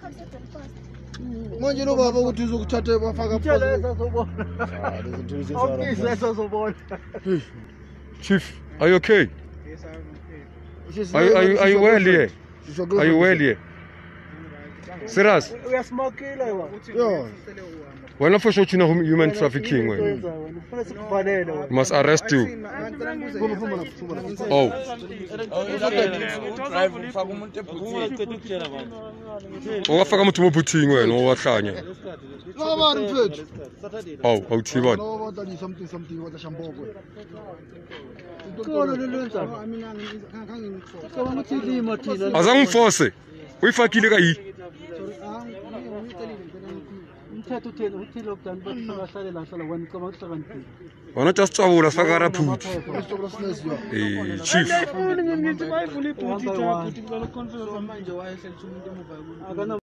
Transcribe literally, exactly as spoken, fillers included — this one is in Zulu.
Manje lo baba ukuthi uzokuthatha bafaka Chief, are you okay? Are you, are you, are you well here? Are you well here? Serious? We are smoking like what? We're not for sure you know human trafficking. We must arrest you. Oh. Ungafaka umuntu mobhuthini wena owahlanya. No man mfethu. Oh, awuthi bani? No what something something what shamboko. Azangiforce. Uyifakile ka yi. Wona just tsawula fakara phuthi. Eh, chief.